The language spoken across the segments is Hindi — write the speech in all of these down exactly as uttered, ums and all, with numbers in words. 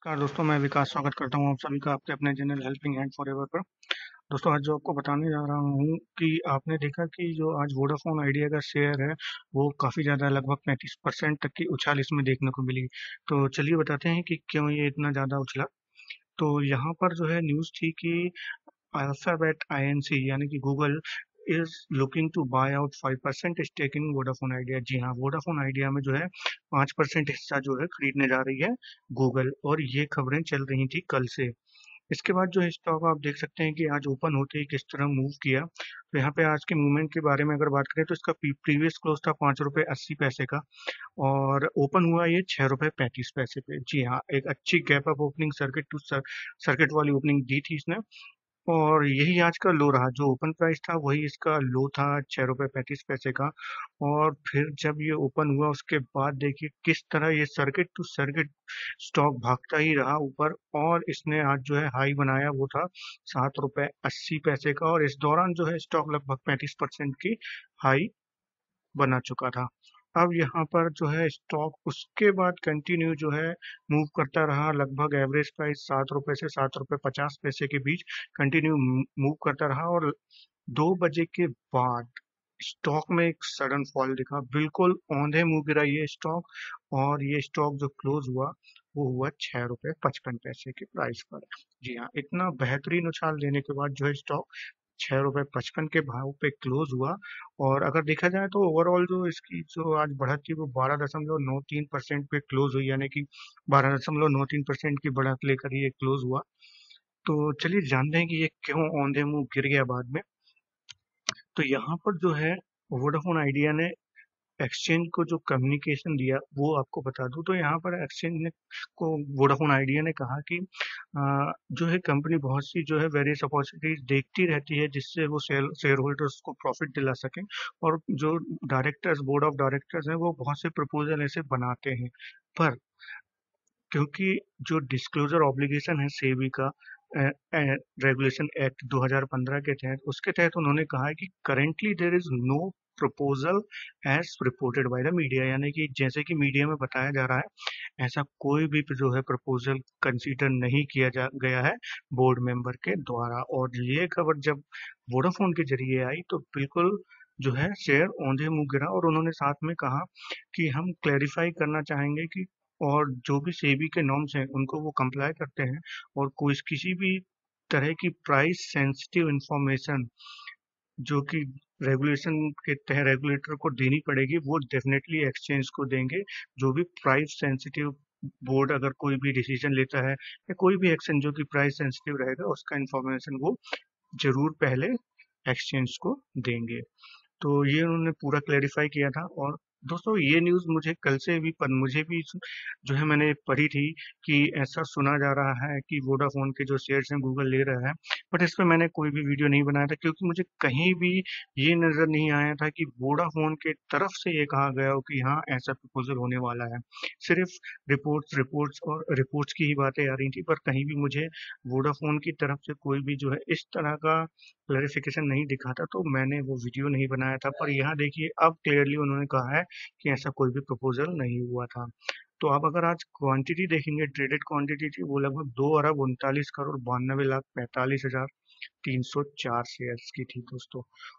नमस्कार दोस्तों, मैं विकास स्वागत करता हूँ आप सभी का आपके अपने चैनल हेल्पिंग हैंड फॉरएवर पर। दोस्तों, आज जो आपको बताने जा रहा हूँ कि आपने देखा कि जो आज वोडाफोन आइडिया का शेयर है वो काफ़ी ज़्यादा लगभग पैंतीस परसेंट तक की उछाल इसमें देखने को मिली। तो चलिए बताते हैं कि क्यों ये इतना ज़्यादा उछला। तो यहाँ पर जो है न्यूज़ थी कि अल्फाबेट आईएनसी यानी कि Google is looking to buy out five percent stake in Vodafone Idea. जी हाँ, वोडाफोन आइडिया में जो है पाँच परसेंट हिस्सा जो है खरीदने जा रही है गूगल, और ये खबरें चल रही थी कल से। इसके बाद जो है स्टॉक आप देख सकते हैं कि आज ओपन होते ही किस तरह मूव किया। तो यहाँ पे आज के मूवमेंट के बारे में अगर बात करें तो इसका प्रीवियस क्लोज था पाँच रुपये अस्सी पैसे का, और ओपन हुआ ये छह रुपये पैंतीस पैसे पे। जी हाँ, एक अच्छी gap up opening circuit to circuit वाली ओपनिंग दी थी इसने, और यही आज का लो रहा। जो ओपन प्राइस था वही इसका लो था, छह रुपये पैंतीस पैसे का। और फिर जब ये ओपन हुआ उसके बाद देखिए किस तरह ये सर्किट टू सर्किट स्टॉक भागता ही रहा ऊपर, और इसने आज जो है हाई बनाया वो था सात रुपये अस्सी पैसे का, और इस दौरान जो है स्टॉक लगभग पैंतीस परसेंट की हाई बना चुका था। अब यहाँ पर जो है स्टॉक उसके बाद कंटिन्यू जो है मूव करता रहा, लगभग एवरेज प्राइस सात रुपए से सात रुपए पचास पैसे के बीच कंटिन्यू मूव करता रहा, और दो बजे के बाद स्टॉक में एक सडन फॉल दिखा, बिल्कुल औंधे मुंह गिरा ये स्टॉक, और ये स्टॉक जो क्लोज हुआ वो हुआ छह रुपए पचपन पैसे के प्राइस पर। जी हाँ, इतना बेहतरीन उछाल देने के बाद जो है स्टॉक छह रुपए पचपन के भाव पे क्लोज हुआ। और अगर देखा जाए तो ओवरऑल जो इसकी जो आज बढ़त थी वो बारह दशमलव नौ तीन परसेंट पे क्लोज हुई, यानी कि बारह दशमलव नौ तीन परसेंट की बढ़त लेकर ये क्लोज हुआ। तो चलिए जानते हैं कि ये क्यों औंधे मुंह गिर गया बाद में। तो यहाँ पर जो है वोडाफोन आइडिया ने एक्सचेंज को जो कम्युनिकेशन दिया वो आपको बता दूं। तो यहाँ पर एक्सचेंज ने को वोडाफोन आइडिया ने कहा कि आ, जो है कंपनी बहुत सी जो है वेरियस अपॉर्चुनिटीज देखती रहती है जिससे वो शेयर शेयर होल्डर्स को प्रॉफिट दिला सकें, और जो डायरेक्टर्स बोर्ड ऑफ डायरेक्टर्स हैं वो बहुत से प्रपोजल ऐसे बनाते हैं। पर क्योंकि जो डिस्क्लोजर ऑब्लिगेशन है सेबी का रेगुलेशन एक्ट दो हज़ार पंद्रह के तहत, उसके तहत उन्होंने कहा है कि currently there is no proposal as reported by the media, यानी कि जैसे कि मीडिया में बताया जा रहा है ऐसा कोई भी जो है प्रपोजल कंसीडर नहीं किया जा गया है बोर्ड मेंबर के द्वारा। और ये खबर जब वोडाफोन के जरिए आई तो बिल्कुल जो है शेयर औंधे मुंह गिरा, और उन्होंने साथ में कहा कि हम क्लैरिफाई करना चाहेंगे कि और जो भी सेबी के नॉर्म्स हैं उनको वो कंप्लाई करते हैं, और कोई किसी भी तरह की प्राइस सेंसिटिव इंफॉर्मेशन जो कि रेगुलेशन के तहत रेगुलेटर को देनी पड़ेगी वो डेफिनेटली एक्सचेंज को देंगे। जो भी प्राइस सेंसिटिव बोर्ड अगर कोई भी डिसीजन लेता है या कोई भी एक्शन जो कि प्राइस सेंसिटिव रहेगा उसका इंफॉर्मेशन वो जरूर पहले एक्सचेंज को देंगे। तो ये उन्होंने पूरा क्लेरिफाई किया था। और दोस्तों, ये न्यूज़ मुझे कल से भी पर मुझे भी जो है मैंने पढ़ी थी कि ऐसा सुना जा रहा है कि वोडाफोन के जो शेयर्स हैं गूगल ले रहा है, बट इस पे मैंने कोई भी वीडियो नहीं बनाया था क्योंकि मुझे कहीं भी ये नज़र नहीं आया था कि वोडाफोन के तरफ से ये कहा गया हो कि हाँ ऐसा प्रपोजल होने वाला है। सिर्फ रिपोर्ट्स रिपोर्ट्स और रिपोर्ट्स की ही बातें आ रही थी, पर कहीं भी मुझे वोडाफोन की तरफ से कोई भी जो है इस तरह का क्लैरिफिकेशन नहीं दिखा था, तो मैंने वो वीडियो नहीं बनाया था। पर यहाँ देखिए अब क्लियरली उन्होंने कहा है कि ऐसा कोई भी प्रपोजल नहीं हुआ था। तो आप अगर आज क्वांटिटी देखेंगे, ट्रेडेड क्वांटिटी थी वो लगभग दो अरब उनतालीस करोड़ बानवे लाख पैंतालीस हजार तीन सौ चार शेयर्स की थी दोस्तों।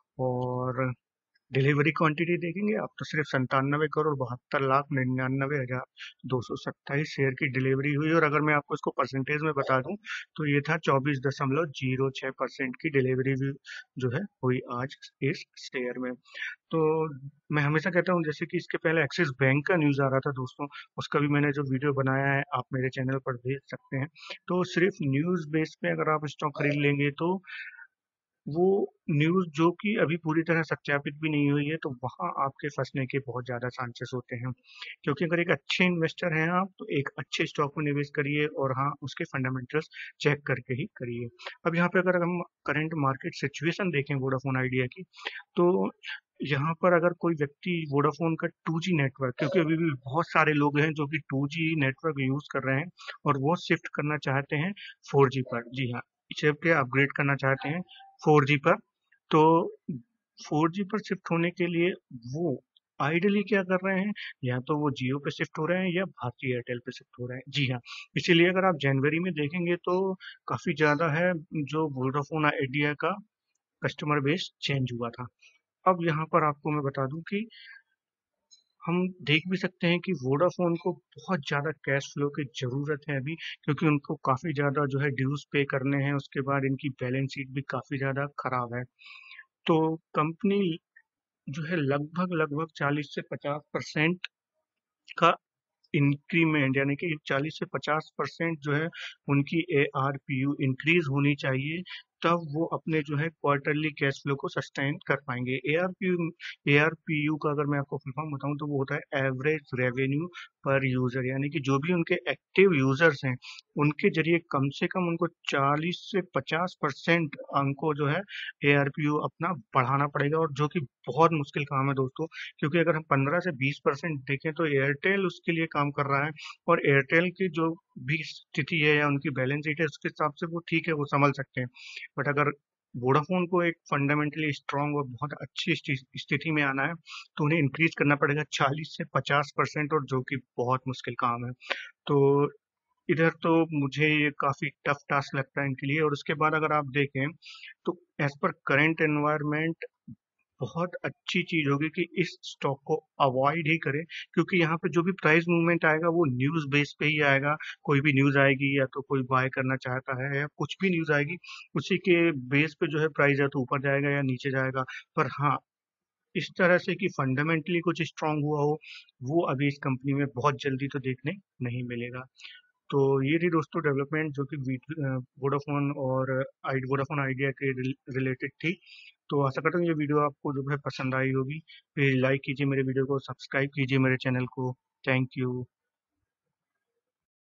और डिलीवरी क्वांटिटी देखेंगे आप तो सिर्फ संतानवे करोड़ बहत्तर लाख निन्यानवे हजार दो सौ सत्ताईस शेयर की डिलीवरी हुई, और अगर मैं आपको इसको परसेंटेज में बता दूं तो ये था चौबीस दशमलव जीरो छह परसेंट की डिलीवरी भी जो है हुई आज इस शेयर में। तो मैं हमेशा कहता हूँ जैसे कि इसके पहले एक्सिस बैंक का न्यूज आ रहा था दोस्तों, उसका भी मैंने जो वीडियो बनाया है आप मेरे चैनल पर देख सकते हैं। तो सिर्फ न्यूज बेस पे अगर आप स्टॉक खरीद लेंगे तो वो न्यूज़ जो कि अभी पूरी तरह सत्यापित भी नहीं हुई है तो वहाँ आपके फंसने के बहुत ज़्यादा चांसेस होते हैं। क्योंकि अगर एक अच्छे इन्वेस्टर हैं आप तो एक अच्छे स्टॉक में निवेश करिए, और हाँ उसके फंडामेंटल्स चेक करके ही करिए। अब यहाँ पे अगर हम करंट मार्केट सिचुएशन देखें वोडाफोन आइडिया की, तो यहाँ पर अगर कोई व्यक्ति वोडाफोन का टू जी नेटवर्क, क्योंकि अभी भी बहुत सारे लोग हैं जो कि टू जी नेटवर्क यूज कर रहे हैं और वो शिफ्ट करना चाहते हैं फोर जी पर। जी हाँ, शिफ्ट या अपग्रेड करना चाहते हैं फोर जी पर। तो फोर जी पर शिफ्ट होने के लिए वो आइडियली क्या कर रहे हैं, या तो वो जियो पे शिफ्ट हो रहे हैं या भारती एयरटेल पे शिफ्ट हो रहे हैं। जी हाँ, इसीलिए अगर आप जनवरी में देखेंगे तो काफ़ी ज़्यादा है जो वोडाफ़ोन आइडिया का कस्टमर बेस चेंज हुआ था। अब यहाँ पर आपको मैं बता दूँ कि हम देख भी सकते हैं कि वोडाफ़ोन को बहुत ज़्यादा कैश फ्लो की ज़रूरत है अभी, क्योंकि उनको काफ़ी ज़्यादा जो है ड्यूज़ पे करने हैं, उसके बाद इनकी बैलेंस शीट भी काफ़ी ज़्यादा खराब है। तो कंपनी जो है लगभग लगभग चालीस से पचास परसेंट का इंक्रीमेंट, यानी कि चालीस से पचास परसेंट जो है उनकी एआरपीयू इंक्रीज होनी चाहिए, तब वो अपने जो है क्वार्टरली कैश फ्लो को सस्टेन कर पाएंगे। एआरपीयू एआरपीयू का अगर मैं आपको फुल फॉर्म बताऊं तो वो होता है एवरेज रेवेन्यू पर यूजर, यानी कि जो भी उनके एक्टिव यूजर्स हैं उनके जरिए कम से कम उनको चालीस से पचास परसेंट उनको जो है एआरपीयू अपना बढ़ाना पड़ेगा, और जो कि बहुत मुश्किल काम है दोस्तों, क्योंकि अगर हम पंद्रह से बीस परसेंट देखें तो एयरटेल उसके लिए काम कर रहा है, और एयरटेल की जो भी स्थिति है या उनकी बैलेंस शीट है उसके हिसाब से वो ठीक है, वो संभल सकते हैं। बट अगर वोडाफोन को एक फंडामेंटली स्ट्रांग और बहुत अच्छी स्थि- स्थिति में आना है तो उन्हें इंक्रीज करना पड़ेगा चालीस से पचास परसेंट, और जो कि बहुत मुश्किल काम है। तो इधर तो मुझे ये काफी टफ टास्क लगता है इनके लिए। और उसके बाद अगर आप देखें तो एज पर करंट एनवायरनमेंट बहुत अच्छी चीज होगी कि इस स्टॉक को अवॉइड ही करें, क्योंकि यहाँ पे जो भी प्राइस मूवमेंट आएगा वो न्यूज बेस पे ही आएगा। कोई भी न्यूज आएगी या तो कोई बाय करना चाहता है या कुछ भी न्यूज आएगी, उसी के बेस पे जो है प्राइस या तो ऊपर जाएगा या नीचे जाएगा। पर हाँ, इस तरह से कि फंडामेंटली कुछ स्ट्रांग हुआ हो, वो अभी इस कंपनी में बहुत जल्दी तो देखने नहीं मिलेगा। तो ये थी दोस्तों डेवलपमेंट जो कि वोडाफोन और आई वोडाफोन आइडिया के रिलेटेड थी। तो आशा करता हूँ ये वीडियो आपको जो है पसंद आई होगी। प्लीज लाइक कीजिए मेरे वीडियो को, सब्सक्राइब कीजिए मेरे चैनल को। Thank you.